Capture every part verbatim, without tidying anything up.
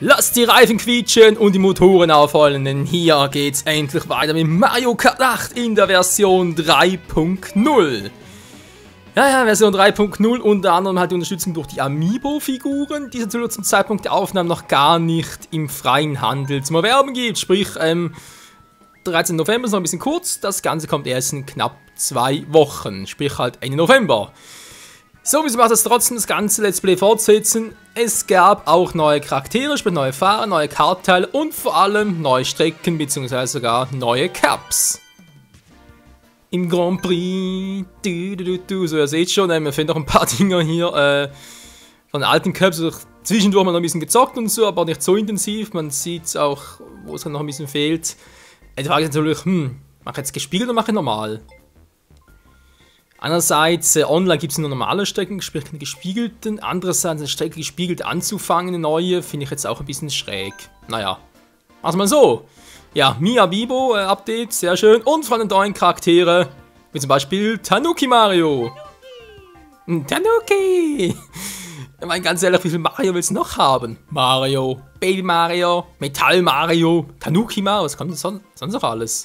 Lasst die Reifen quietschen und die Motoren aufheulen, denn hier geht's endlich weiter mit Mario Kart acht in der Version drei Punkt null. Ja, ja, Version drei Punkt null, unter anderem halt die Unterstützung durch die Amiibo-Figuren, die es natürlich zum Zeitpunkt der Aufnahme noch gar nicht im freien Handel zum Erwerben gibt. Sprich, ähm, dreizehnten November ist noch ein bisschen kurz, das Ganze kommt erst in knapp zwei Wochen, sprich halt Ende November. So, wieso macht das trotzdem das ganze Let's Play fortsetzen? Es gab auch neue Charaktere, sprich neue Fahrer, neue Kartteile und vor allem neue Strecken bzw. sogar neue Cups. Im Grand Prix, du, du, du, du. So, ihr seht schon, äh, wir finden noch ein paar Dinger hier äh, von den alten Cups. Also, zwischendurch mal noch ein bisschen gezockt und so, aber nicht so intensiv. Man sieht auch, wo es noch ein bisschen fehlt. Die Frage ist natürlich, hm, mache ich jetzt gespiegelt oder mache ich normal? Einerseits, äh, online gibt es nur normale Strecken, sprich keine gespiegelten. Andererseits, eine Strecke gespiegelt anzufangen, eine neue, finde ich jetzt auch ein bisschen schräg. Naja, mach's mal so. Ja, Amiibo äh, Update, sehr schön. Und von den neuen Charaktere, wie zum Beispiel Tanuki Mario. Tanuki! Ich meine, ganz ehrlich, wie viel Mario willst du noch haben? Mario, Baby Mario, Metall Mario, Tanuki Mario, was kommt denn son sonst noch alles?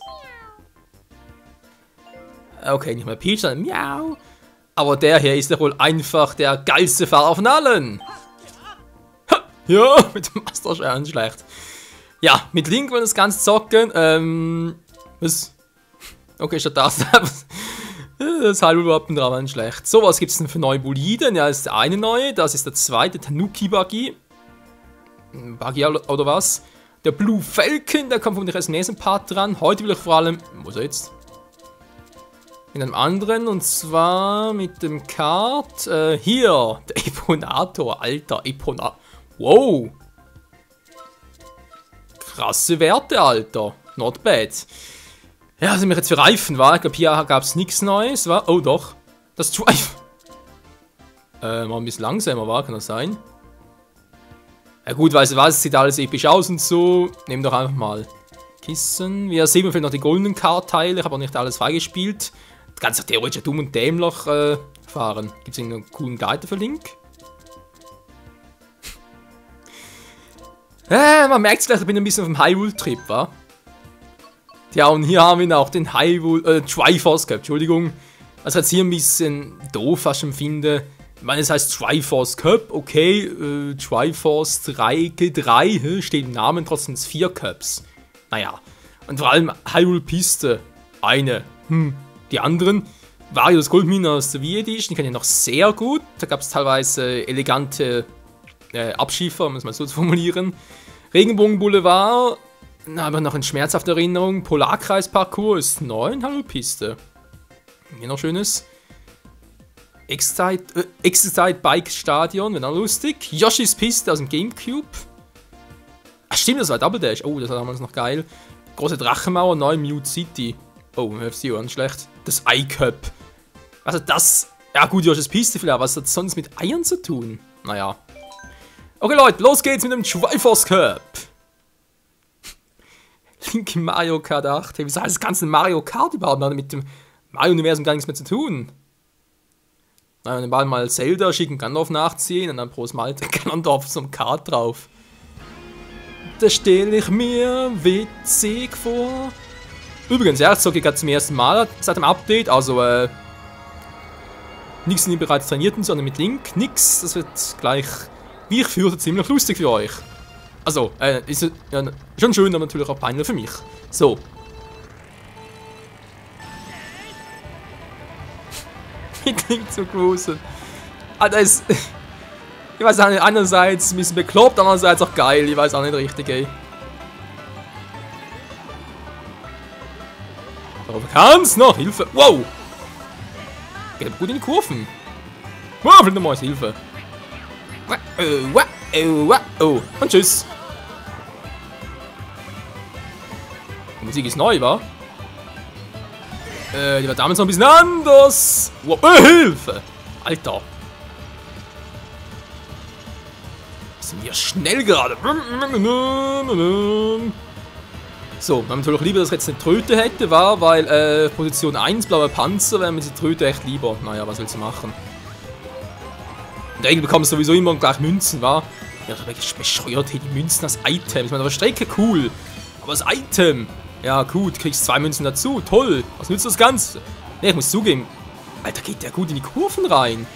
Okay, nicht mehr Peach, sondern Miau. Aber der hier ist ja wohl einfach der geilste Fahrer von allen. Ha, ja, mit dem Master Stern schlecht. Ja, mit Link wollen wir das Ganze zocken. Ähm, was? Okay, statt das. Das Hyrule-Wappen dran war nicht schlecht. So, was gibt es denn für neue Boliden? Ja, das ist der eine neue. Das ist der zweite Tanuki Buggy. Buggy oder was? Der Blue Falcon, der kommt von dem nächsten Part dran. Heute will ich vor allem. Wo ist er jetzt? In einem anderen, und zwar mit dem Kart, äh, hier, der Eponator, alter Eponator, wow, krasse Werte, Alter, not bad. Ja, was sind wir jetzt für Reifen, war? Ich glaube, hier gab es nichts Neues, war, oh doch, das Drive, äh, mal ein bisschen langsamer, war, kann das sein? Ja gut, weißt du was, sieht alles episch aus und so, nehmen doch einfach mal Kissen, wir sehen vielleicht noch die goldenen Kartteile, ich habe auch nicht alles freigespielt. Ganz theoretisch dumm und dämlich äh, fahren. Gibt es irgendeinen coolen Guide für Link? äh, man merkt es vielleicht, ich bin ein bisschen auf dem Hyrule-Trip, wa? Ja, und hier haben wir auch den Hyrule, äh, Triforce Cup, Entschuldigung. Was ich jetzt hier ein bisschen doof fast empfinde. Ich meine, es heißt Triforce Cup, okay, äh, Triforce drei, drei, steht im Namen, trotzdem vier Cups. Naja, und vor allem Hyrule Piste, eine, hm. Die anderen, Varios Goldmine aus der Wii Edition, die kann ich noch sehr gut. Da gab es teilweise elegante äh, Abschiefer, um es mal so zu formulieren. Regenbogen Boulevard, aber noch in schmerzhafter Erinnerung. Polarkreis Parcours ist neu in Hyrule Piste. Hier noch schönes. Excite, äh, Excite Bike Stadion, wäre auch lustig. Yoshi's Piste aus dem Gamecube. Ach stimmt, das war Double Dash. Oh, das war damals noch geil. Große Drachenmauer, neu Mute City. Oh, F C O, nicht schlecht. Das Ei-Cup. Also das... Ja gut, Yoshi's Piste vielleicht, aber was hat sonst mit Eiern zu tun? Naja. Okay Leute, los geht's mit dem Triforce Cup. Link in Mario Kart acht. Hey, wieso heißt das ganze Mario Kart überhaupt? Hat mit dem Mario-Universum gar nichts mehr zu tun. Na, dann bald mal Zelda schicken, Gandalf nachziehen und dann Prost Malte Gandalf so ein Kart drauf. Das stelle ich mir witzig vor. Übrigens, ja, ich zocke gerade zum ersten Mal seit dem Update, also äh, nichts in den bereits trainierten, sondern mit Link, nix, das wird gleich, wie ich fürchte, ziemlich lustig für euch. Also, äh, ist ja, schon schön, aber natürlich auch peinlich für mich. So. Mit Link zu cruisen. Ah, das ist, ich weiß auch nicht, einerseits ein bisschen bekloppt, andererseits auch geil, ich weiß auch nicht richtig, ey. Darauf kann's noch! Hilfe! Wow! Geht aber gut in die Kurven. Wow, vielleicht nochmal Hilfe. Oh, und tschüss. Die Musik ist neu, wa? Äh, die war damals noch ein bisschen anders. Wow, äh, Hilfe! Alter. Sind wir schnell gerade. So, man natürlich lieber, dass ich jetzt eine Tröte hätte, war, weil äh, Position eins, blauer Panzer, wäre mir die Tröte echt lieber. Naja, was willst du machen? In der Regel bekommst du sowieso immer gleich Münzen, wa? Ja, da bin ich bescheuert hier, die Münzen als Item. Ich meine, aber Strecke, cool. Aber als Item. Ja, gut, kriegst zwei Münzen dazu. Toll. Was nützt das Ganze? Ne, ich muss zugeben. Alter, geht der gut in die Kurven rein.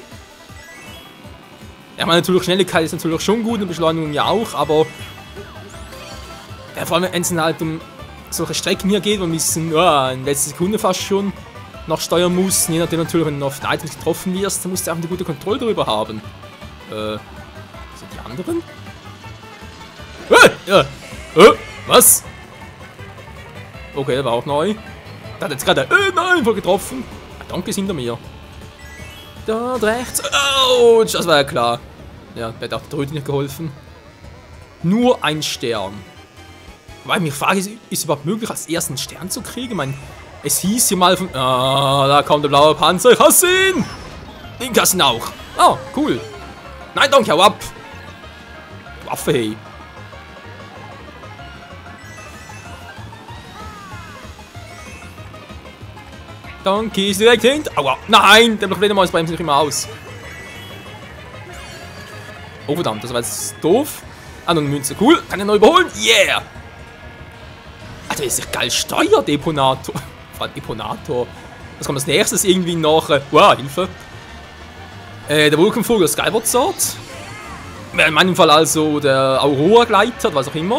Ja, meine natürlich Schnelligkeit ist natürlich schon gut und Beschleunigung ja auch, aber ja, vor allem wenn es halt um solche Strecken hier geht, wo man ein bisschen oh, in letzter Sekunde fast schon noch steuern muss, je nachdem natürlich, wenn du auf den Items getroffen wirst, dann musst du einfach eine gute Kontrolle darüber haben. Äh, sind die anderen? Äh, ja. Äh, was? Okay, der war auch neu. Da hat jetzt gerade, äh, nein, voll getroffen. Ah, danke, ist hinter mir. Dort rechts. Autsch, das war ja klar. Ja, der hat auch der Röte nicht geholfen. Nur ein Stern. Weil mich frage, ist es überhaupt möglich, als ersten Stern zu kriegen? Ich meine, es hieß hier mal von... Ah, da kommt der blaue Panzer. Ich hasse ihn! Den Kassen auch. Oh, cool. Nein, danke, hau ab. Waffe, hey. Danke, ist direkt hinter. Aua. Nein, der Fledermaus bremst sich immer aus. Oh, verdammt, das war jetzt doof. Ah, noch eine Münze. Cool, kann ich noch überholen? Yeah! Alter, ist ja geil. Steuerdeponator. Deponator. Was kommt als nächstes? Irgendwie noch. Äh, wow, Hilfe. Äh, der Wolkenvogel Skyward Sword. In meinem Fall also der Aurora-Gleiter, was auch immer.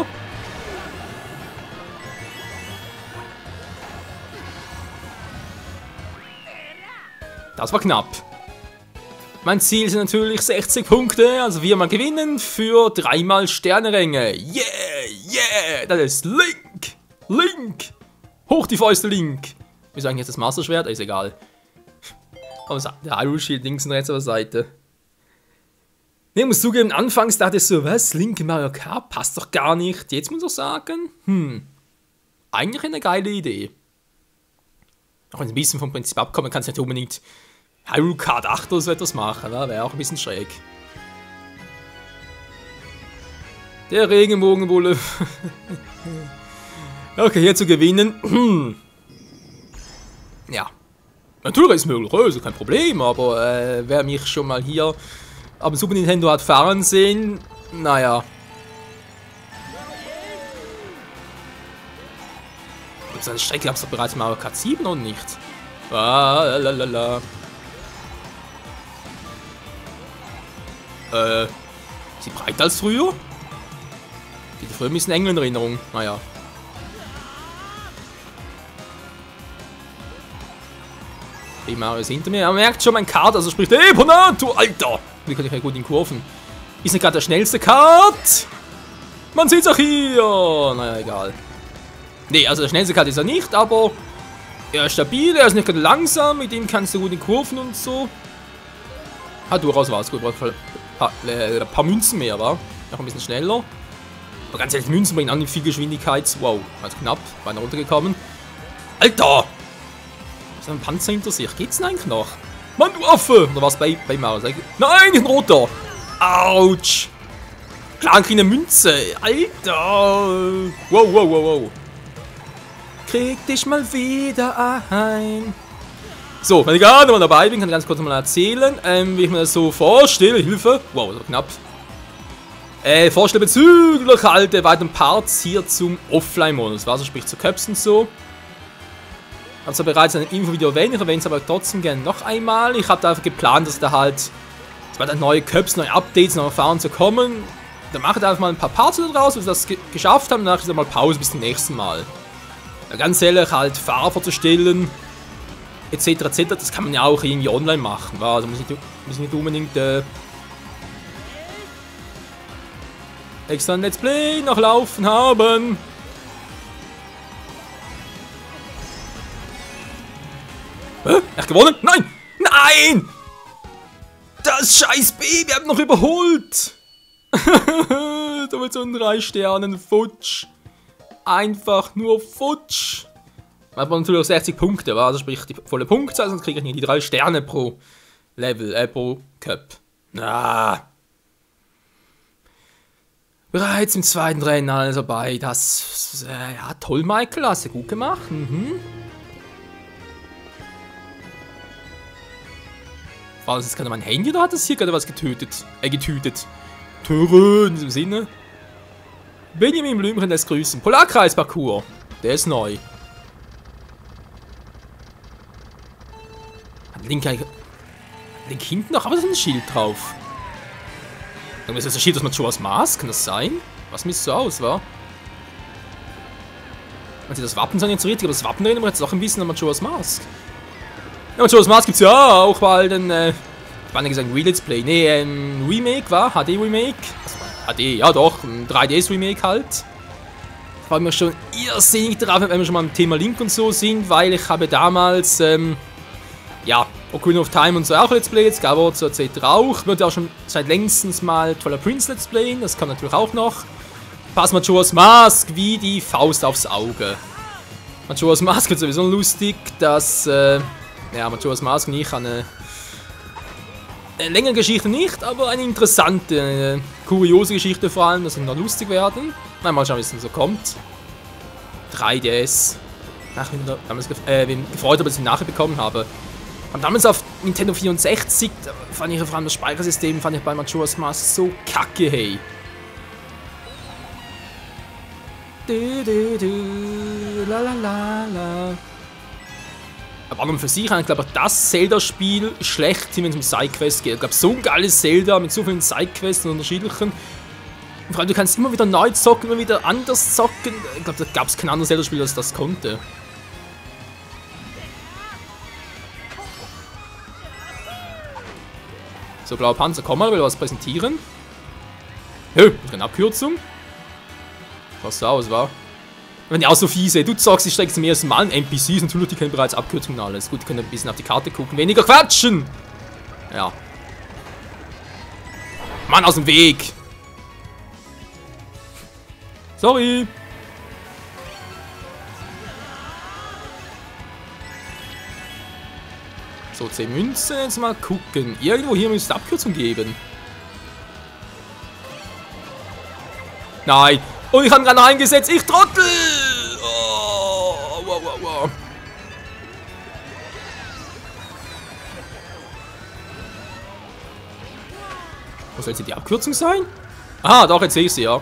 Das war knapp. Mein Ziel sind natürlich sechzig Punkte, also viermal gewinnen für dreimal Sterne-Ränge. Yeah, yeah, das ist Link. Link. Hoch die Fäuste, Link. Wie sagen jetzt das Master-Schwert? Ist egal. Aber der Hyrule Shield links und rechts auf der Seite. Ich muss zugeben, anfangs dachte ich so, was? Link in Mario Kart? Passt doch gar nicht. Jetzt muss ich sagen, hm. Eigentlich eine geile Idee. Auch wenn es ein bisschen vom Prinzip abkommen, kann es nicht unbedingt Hyrule Kart acht oder so etwas machen, ne? Wäre auch ein bisschen schräg. Der Regenbogenbulle. Okay, hier zu gewinnen. Ja. Natürlich ist es möglich, also kein Problem, aber äh, wer mich schon mal hier am Super Nintendo hat fahren sehen, naja. Gibt es eine Strecke, gab es doch bereits Mario Kart sieben und nicht? Ah, lalala. Äh, ist sie breiter als früher? Die früher ein bisschen eng in Erinnerung, naja. Die Mario ist hinter mir. Er merkt schon mein Kart, also spricht Deponator, Alter! Wie kann ich ja gut in Kurven? Ist nicht gerade der schnellste Kart? Man sieht's auch hier! Naja, egal. Nee, also der schnellste Kart ist er nicht, aber er ist stabil, er ist nicht gerade langsam, mit ihm kannst du gut in Kurven und so. Hat durchaus was, gut, ein paar, äh, ein paar Münzen mehr, war. Noch ein bisschen schneller. Aber ganz ehrlich, Münzen bringen auch nicht viel Geschwindigkeit. Wow, ganz knapp, beinahe runtergekommen. Alter! Ist ein Panzer hinter sich? Geht's denn eigentlich noch? Mann, du Affe! Oder was bei, bei Maus? Nein, ein roter! Autsch! Klar, krieg eine Münze! Alter! Wow, wow, wow, wow! Krieg dich mal wieder ein! So, wenn ich gerade mal dabei bin, kann ich ganz kurz mal erzählen, ähm, wie ich mir das so vorstelle. Hilfe! Wow, das war knapp. Äh, vorstelle bezüglich halt der weiteren Parts hier zum Offline-Modus. Also sprich zu Cups und so. Ich habe es ja bereits in einem Infovideo erwähnt, ich erwähne es aber trotzdem gerne noch einmal. Ich habe da einfach geplant, dass da halt es weiter neue Cups, neue Updates, neue Erfahrungen zu kommen. Dann mache ich einfach mal ein paar Parts draus, bis wir das ge geschafft haben. Danach ist dann mal Pause bis zum nächsten Mal. Ja, ganz ehrlich, halt Fahrer zu stellen, et cetera et cetera. Das kann man ja auch irgendwie online machen. Also muss nicht, muss nicht unbedingt äh, extra ein Let's Play noch laufen haben. Hä? Echt gewonnen? Nein! Nein! Das scheiß Baby hat noch überholt! Da mit so einen drei Sternen Futsch. Einfach nur Futsch. Man hat natürlich auch sechzig Punkte, also sprich die volle Punktzahl, sonst kriege ich nicht die drei Sterne pro Level, äh, pro Cup. Ah. Bereits im zweiten Rennen alles dabei. Das, äh, ja, toll, Michael, hast du gut gemacht. Mhm. War das jetzt gerade mein Handy oder hat das hier gerade was getötet? Äh, getütet. Töre in diesem Sinne. Benjamin Blümchen lässt grüßen. Polarkreis-Parcours. Der ist neu. Hat Link, Link hinten noch, aber da ist ein Schild drauf. Ist das ein Schild aus Majora's Mask? Kann das sein? Was misst so aus, wa? Man sieht das Wappen sind jetzt richtig, aber das Wappen erinnert mich jetzt auch ein bisschen an Majora's Mask. Ja, Majora's Mask gibt's ja auch bald ein, äh, ich meine gesagt, Re-Let's Play. Nee, ein Remake, war? H D-Remake? H D, ja doch, ein drei D S-Remake halt. Ich freue mich schon irrsinnig darauf, wenn wir schon mal am Thema Link und so sind, weil ich habe damals, ähm, ja, Ocarina of Time und so auch Let's Play, jetzt Skyward so et cetera auch. Wird ja auch schon seit längstens mal Twilight Prince Let's Playen, das kann natürlich auch noch. Passt Majora's Mask wie die Faust aufs Auge. Majora's Mask wird sowieso lustig, dass, äh, ja, Majora's Mask und ich eine, eine längere Geschichte nicht, aber eine interessante, eine kuriose Geschichte vor allem, dass sie noch lustig werden. Mal schauen, wie es denn so kommt. drei D S. Ach, ich bin damals gef äh, bin gefreut, dass ich ihn nachher bekommen habe. Und damals auf Nintendo vierundsechzig, fand ich vor allem das Speichersystem, fand ich bei Majora's Mask so kacke, hey. Du, du, du, la, la, la, la. Aber an und für sich, ich glaube ich, das Zelda-Spiel schlecht, wenn es um Sidequests geht. Ich glaube, so ein geiles Zelda mit so vielen Sidequests und unterschiedlichen. Und vor allem, du kannst immer wieder neu zocken, immer wieder anders zocken. Ich glaube, da gab es kein anderes Zelda-Spiel, das das konnte. So, blauer Panzer, komm mal, will was präsentieren. Hö, eine Abkürzung. Was so aus, war? Wenn die auch so fiese, du zockst, ich steigst zum ersten Mal in N P Cs, natürlich, die können bereits Abkürzungen und alles. Gut, die können ein bisschen auf die Karte gucken. Weniger quatschen! Ja. Mann, aus dem Weg! Sorry! So, zehn Münzen, jetzt mal gucken. Irgendwo hier müsste es Abkürzung geben. Nein! Und ich habe gerade noch eingesetzt, ich Trottel! Oh, wow, wow, wow. Wo soll jetzt die Abkürzung sein? Aha, doch, jetzt sehe ich sie, ja.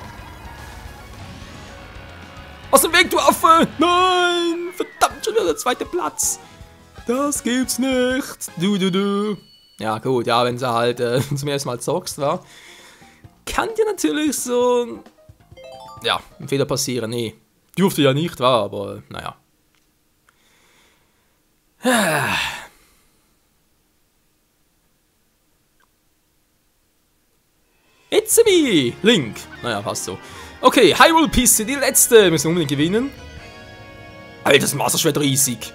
Aus dem Weg, du Affe! Nein! Verdammt, schon wieder der zweite Platz! Das gibt's nicht! Du, du, du! Ja, gut, ja, wenn sie halt äh, zum ersten Mal zockst, war. Kann dir natürlich so. Ja, ein Fehler passieren, nee. Dürfte ja nicht, war, aber naja. It's me! Link! Naja, passt so. Okay, Hyrule Piste, die letzte. Müssen wir unbedingt gewinnen. Alter, das Master Schwert riesig.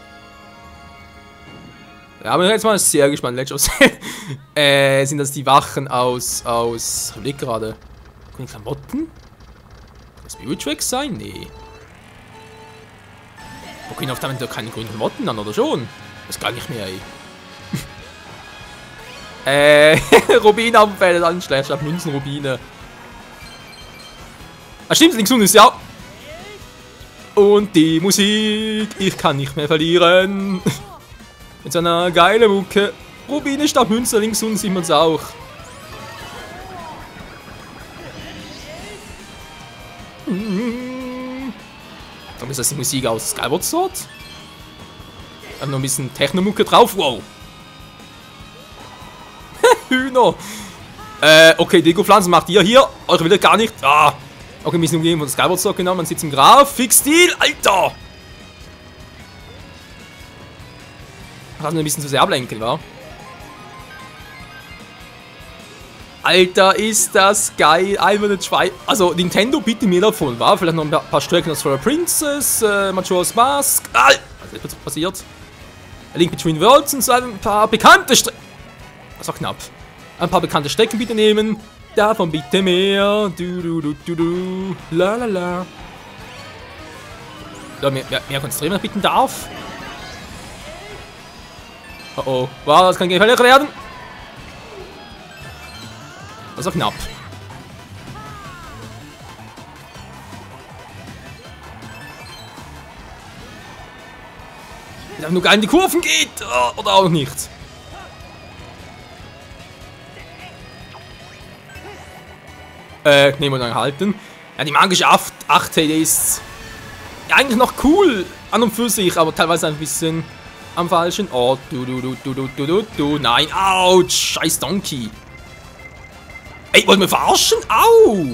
Ja, aber jetzt mal sehr gespannt. Legends äh, sind das die Wachen aus. aus. Ich überlege gerade. Grüne Klamotten? Kann das Spirit Tracks sein? Nee. Okay, auf damit doch keine grünen Klamotten an, oder schon? Das gar nicht mehr, ey. äh, Rubine auf dem Feld, dann schlecht, statt Münzen, Rubine. Ah, stimmt, links unten ist ja. Und die Musik, ich kann nicht mehr verlieren. Mit so einer geilen Mucke. Rubine statt Münze, links unten sieht man es auch. Dann ist das die Musik aus Skyward Sword. Dann noch ein bisschen Techno-Mucke drauf. Wow. Hühner. Äh, okay, Deko-Pflanzen macht ihr hier. Eure will ihr gar nicht. Ah. Okay, ein bisschen umgehen von Skyward Sword genommen. Man sitzt im Grafikstil. Alter. Lassen wir ein bisschen zu sehr ablenken, wa? Alter, ist das geil. Einmal zwei. Also, Nintendo bitte mir davon, wa? Vielleicht noch ein paar Strecken aus Twilight Princess, äh, Majora's Mask. Alter, was ist passiert? A Link Between Worlds und so ein paar bekannte Strecken. Das war knapp. Ein paar bekannte Strecken bitte nehmen. Davon bitte mehr. Du, du, du, du, du. La, la, la. Ja, mehr, mehr, mehr konzentrieren, wenn ich bitten darf. Oh oh. Wow, das kann gefährlich werden. Das war knapp. Wenn er nur gar in die Kurven geht. Oder auch nicht. Äh, nehmen wir dann halten. Ja, die magische acht die ist ja, eigentlich noch cool an und für sich, aber teilweise ein bisschen am falschen Ort. Du, du, du, du, du, du, du, du. Nein, ouch, scheiß Donkey. Ey, wollen wir verarschen? Au!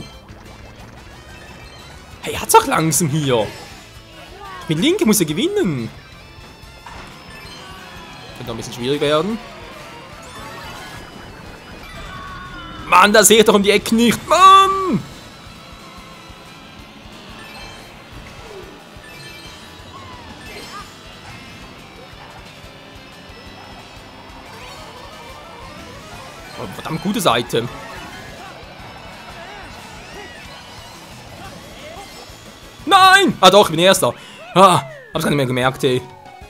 Hey, hat's auch langsam hier. Mit Link muss er gewinnen. Könnte noch ein bisschen schwierig werden. Mann, da sehe ich doch um die Ecke nicht. Mann! Oh, verdammt gute Seite. Nein! Ah doch, ich bin Erster. Ah, hab's gar nicht mehr gemerkt, ey.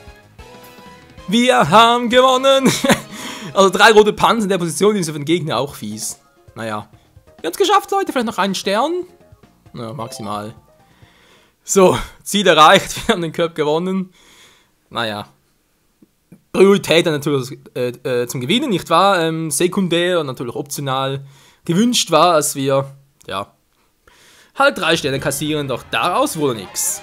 Wir haben gewonnen! Also drei rote Panzer in der Position, die sind für den Gegner auch fies. Naja. Wir haben es geschafft, Leute. Vielleicht noch einen Stern? Na, maximal. So, Ziel erreicht. Wir haben den Cup gewonnen. Naja. Priorität dann natürlich äh, äh, zum Gewinnen, nicht wahr? Ähm, sekundär und natürlich optional gewünscht war, dass wir, ja, halt drei Sterne kassieren, doch daraus wurde nichts.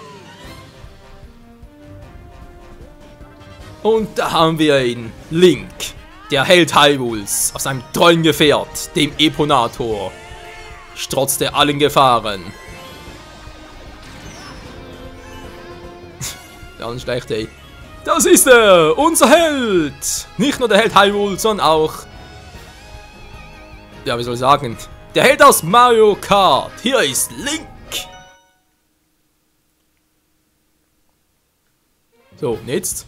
Und da haben wir ihn, Link, der Held Hyrules, auf seinem treuen Gefährt, dem Eponator, strotzt er allen Gefahren. Ja, nicht schlecht, ey. Das ist er, unser Held! Nicht nur der Held Hyrules, sondern auch, ja, wie soll ich sagen, der Held aus Mario Kart. Hier ist Link. So, und jetzt?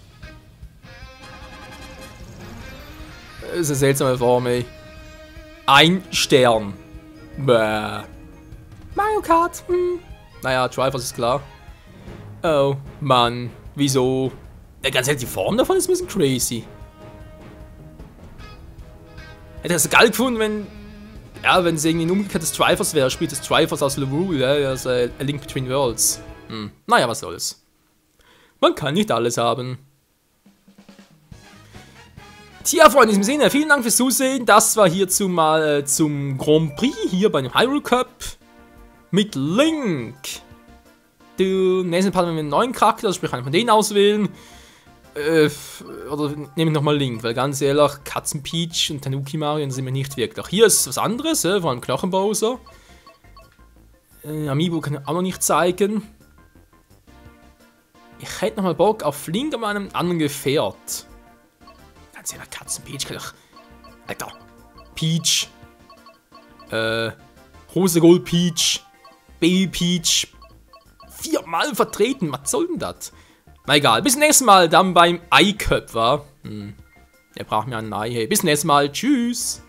Das ist eine seltsame Form, ey. Ein Stern. Bäh. Mario Kart, hm. Naja, Triforce ist klar. Oh, Mann. Wieso? Ja, ganz ehrlich, die Form davon ist ein bisschen crazy. Hätte das geil gefunden, wenn... Ja, wenn es irgendwie ein umgekehrtes Triforce wäre, spielt das Triforce aus Lorule, ja, also A Link Between Worlds. Hm. Naja, was soll's. Man kann nicht alles haben. Tja, Freunde, in diesem Sinne, vielen Dank fürs Zusehen. Das war hierzu mal äh, zum Grand Prix hier bei dem Hyrule Cup mit Link. Du, nächsten Part haben wir einen neuen Charakter, also sprich, einen von denen auswählen. Äh, oder nehme ich nochmal Link, weil ganz ehrlich, Katzen Peach und Tanuki Mario sind mir nicht wirklich. Hier ist was anderes, äh, vor allem Knochenbowser. Äh, Amiibo kann ich auch noch nicht zeigen. Ich hätte nochmal Bock auf Link an einem anderen Gefährt. Ganz ehrlich, Katzen Peach kann ich. Alter. Peach. Äh. Rose Gold Peach. Baby Peach. Viermal vertreten, was soll denn das? Na egal, bis zum nächsten Mal dann beim Ei-Cup, wa? Hm. Er braucht mir ein Ei, hey. Bis zum nächsten Mal, tschüss.